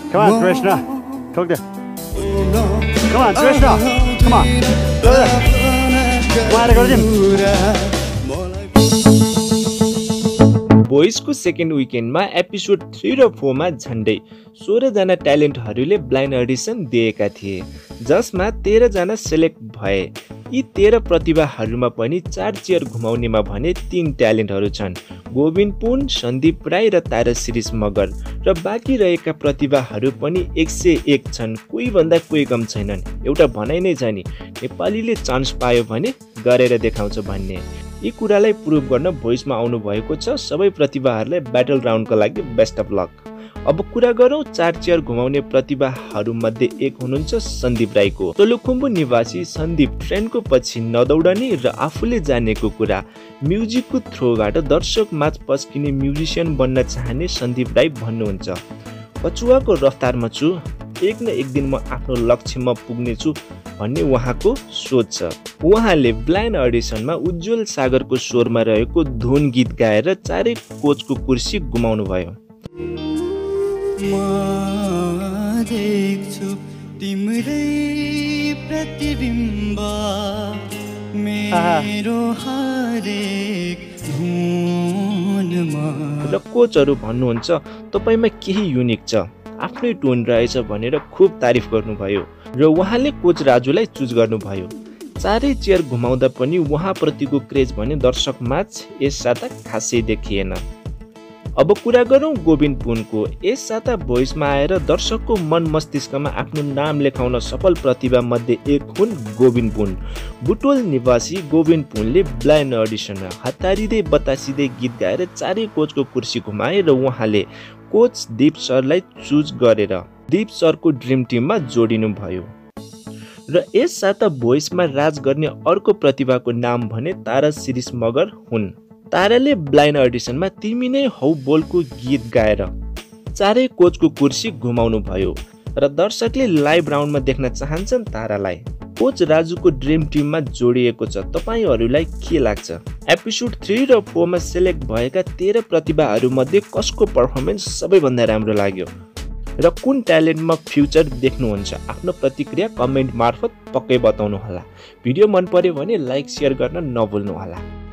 Come on, Krishna. Talk there. Come on, Krishna. Come on. Go there. Come on, Govin. भोइसको second विकेन्डमा episode 3 र 4 मा झन्डै 16 जना ट्यालेन्टहरूले ब्लाइन्ड अडिसन दिएका थिए, जसमा 13 जना सेलेक्ट भए। यी 13 प्रतिभाहरूमा पनि 4 चेयर घुमाउनेमा भने 3 ट्यालेन्टहरू छन्, गोविन पुन, सन्दीप राई र तारश्री मगर, र बाँकी रहेका प्रतिभाहरू पनि 101 छन्, कोही भन्दा कोही कम छैनन्। एउटा भनाइ नै छ नि, नेपालीले चान्स पायो भने गरेर देखाउँछ भन्ने। यी कुरालाई प्रुभ गर्न भोइसमा आउनु भएको छ। सबै प्रतिभाहरूलाई ब्याटल राउन्डका लागि बेस्ट अफ लक। अब कुरा गरौँ 4 चेयर घुमाउने प्रतिभाहरूमध्ये एक हुनुहुन्छ सन्दीप राईको। तोलुखुम्बु निवासी सन्दीप ट्रेनको पछि नदौडने र आफूले जानेको कुरा म्युजिकको थ्रोबाट दर्शक माझ पस्किने म्युजिसियन बन्न चाहने सन्दीप राई भन्नुहुन्छ। कचुवाको रफ्तारमा छु, एक न एक दिन म आफ्नो लक्ष्यमा पुग्नेछु भन्ने उहाँको सोच छ। उहाँले ब्लाइन्ड अडिसनमा उज्जवल सागरको स्वरमा रहेको धुन गीत गाएर चारै कोचको कुर्सी गुमाउनु भयो। र कोचहरू भन्नुहुन्छ तपाईमा केही युनिक छ, आफ्नै टोन रहेछ भनेर खुब तारिफ गर्नुभयो र उहाँले कोच राजुलाई चुज गर्नुभयो। चारै चेयर घुमाउँदा पनि उहाँप्रतिको क्रेज भने दर्शकमाझ यस साता खासै देखिएन। अब कुरा गरौँ गोविन पुनको। यस साता भोइसमा आएर दर्शकको मन मस्तिष्कमा आफ्नो नाम लेखाउन सफल प्रतिभा मध्ये एक हुन् गोविन पुन। बुटोल निवासी गोविन पुनले ब्लाइन्ड अडिसनमा हतारिँदै बतासिँदै गीत गाएर चारै कोचको कुर्सी घुमाए र उहाँले कोच दीप सरलाई चुज गरेर दीप सरको ड्रिम टिममा जोडिनु भयो। र यस साता भोइसमा राज गर्ने अर्को प्रतिभाको नाम भने तारश्री मगर हुन्। ताराले ब्लाइन्ड अडिसनमा तिमी नै हौ बोलको गीत गाएर चारै कोचको कुर्सी घुमाउनु भयो र दर्शकले लाइभ राउन्डमा देख्न चाहन्छन् तारालाई। कोच राजुको ड्रिम टिममा जोडिएको छ। तपाईहरूलाई के लाग्छ? एपिसोड 3 र 4 मा सेलेक्ट भएका 13 प्रतिभाहरूमध्ये कसको पर्फर्मेन्स सबैभन्दा राम्रो लाग्यो र कुन ट्यालेन्टमा फ्युचर देख्नुहुन्छ? आफ्नो प्रतिक्रिया कमेन्ट मार्फत पक्कै बताउनु होला। भिडियो मन पर्यो भने लाइक शेयर गर्न नभुल्नु होला।